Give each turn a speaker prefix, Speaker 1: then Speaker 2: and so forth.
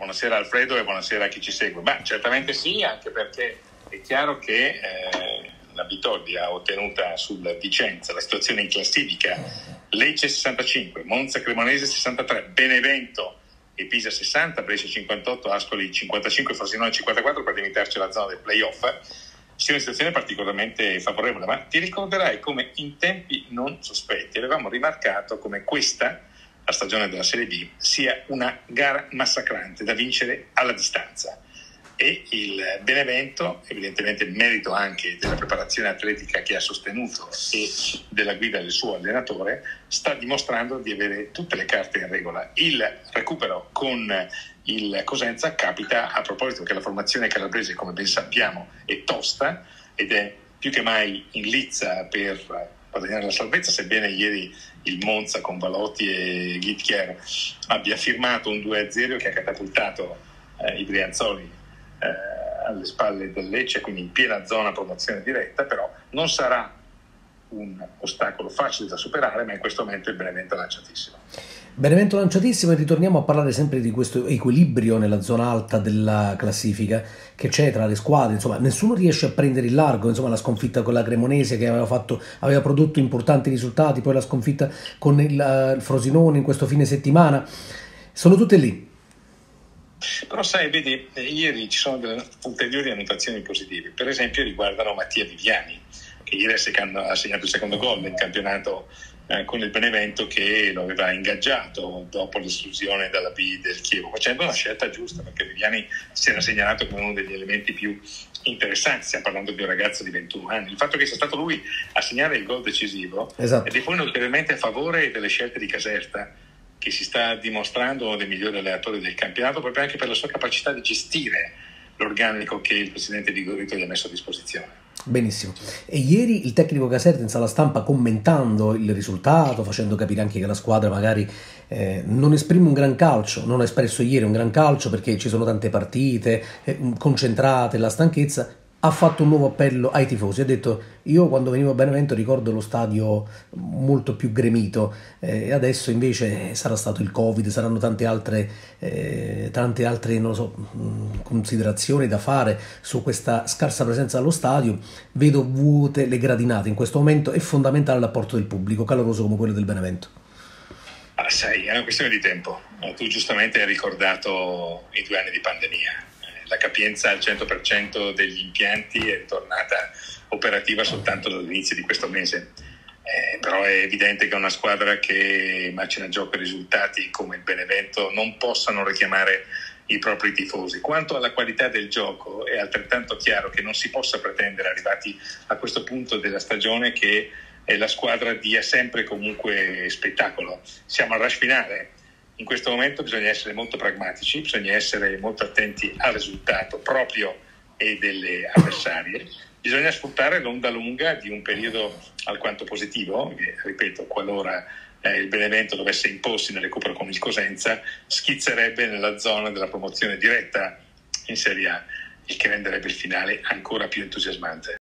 Speaker 1: buonasera Alfredo e buonasera a chi ci segue. Certamente sì, anche perché è chiaro che la vittoria ottenuta sul Vicenza, la situazione in classifica, Lecce 65, Monza Cremonese 63, Benevento e Pisa 60, Brescia 58, Ascoli 55, Frosinone 54 per limitarci alla zona del playoff, sia una situazione particolarmente favorevole. Ma ti ricorderai come in tempi non sospetti avevamo rimarcato come questa, la stagione della Serie B, sia una gara massacrante da vincere alla distanza. E il Benevento, evidentemente merito anche della preparazione atletica che ha sostenuto e della guida del suo allenatore, sta dimostrando di avere tutte le carte in regola. Il recupero con il Cosenza capita a proposito che la formazione calabrese, come ben sappiamo, è tosta ed è più che mai in lizza per guadagnare la salvezza, sebbene ieri il Monza con Valotti e Guittier abbia firmato un 2-0 che ha catapultato i Brianzoli alle spalle del Lecce, quindi in piena zona promozione diretta. Però non sarà un ostacolo facile da superare, ma in questo momento il Benevento è lanciatissimo.
Speaker 2: Benevento lanciatissimo, e ritorniamo a parlare sempre di questo equilibrio nella zona alta della classifica che c'è tra le squadre. Insomma, nessuno riesce a prendere il largo. Insomma, la sconfitta con la Cremonese che aveva prodotto importanti risultati, poi la sconfitta con il Frosinone in questo fine settimana, sono tutte lì.
Speaker 1: Però sai, vedi, ieri ci sono delle ulteriori annotazioni positive. Per esempio riguardano Mattia Viviani, che ieri ha segnato il secondo gol nel campionato con il Benevento, che lo aveva ingaggiato dopo l'esclusione dalla B del Chievo, facendo una scelta giusta, perché Viviani si era segnalato come uno degli elementi più interessanti. Stiamo parlando di un ragazzo di 21 anni. Il fatto che sia stato lui a segnare il gol decisivo, esatto, è di poi ulteriormente a favore delle scelte di Caserta, che si sta dimostrando uno dei migliori allenatori del campionato, proprio anche per la sua capacità di gestire l'organico che il presidente Di Gorrito gli ha messo a disposizione.
Speaker 2: Benissimo. E ieri il tecnico Caserta in sala stampa, commentando il risultato, facendo capire anche che la squadra magari non esprime un gran calcio, non ha espresso ieri un gran calcio perché ci sono tante partite concentrate, la stanchezza, ha fatto un nuovo appello ai tifosi. Ha detto: io quando venivo a Benevento ricordo lo stadio molto più gremito, e adesso invece sarà stato il Covid, saranno tante altre non lo so, considerazioni da fare su questa scarsa presenza allo stadio. Vedo vuote le gradinate. In questo momento è fondamentale l'apporto del pubblico, caloroso come quello del Benevento.
Speaker 1: Sai, è una questione di tempo. Tu giustamente hai ricordato i 2 anni di pandemia. La capienza al 100% degli impianti è tornata operativa soltanto dall'inizio di questo mese. Però è evidente che una squadra che macina a gioco i risultati come il Benevento non possano richiamare i propri tifosi. Quanto alla qualità del gioco, è altrettanto chiaro che non si possa pretendere, arrivati a questo punto della stagione, che la squadra dia sempre comunque spettacolo. Siamo al rush finale. In questo momento bisogna essere molto pragmatici, bisogna essere molto attenti al risultato proprio e delle avversarie. Bisogna sfruttare l'onda lunga di un periodo alquanto positivo, che, ripeto, qualora il Benevento dovesse imporsi nel recupero con il Cosenza, schizzerebbe nella zona della promozione diretta in Serie A, il che renderebbe il finale ancora più entusiasmante.